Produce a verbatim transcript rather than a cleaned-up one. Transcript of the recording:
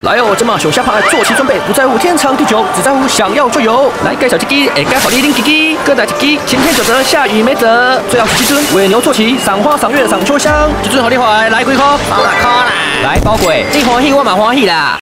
来哦，这么熊下趴做齐准备，不在乎天长地久，只在乎想要就有。来介绍一支，会介好你拎一支，各来一支，晴天九折，下雨没辙。最好是一尊尾牛坐骑，赏花赏月赏秋香，一尊好你回来，来几颗，包六颗啦。来包鬼，你欢喜我嘛欢喜啦。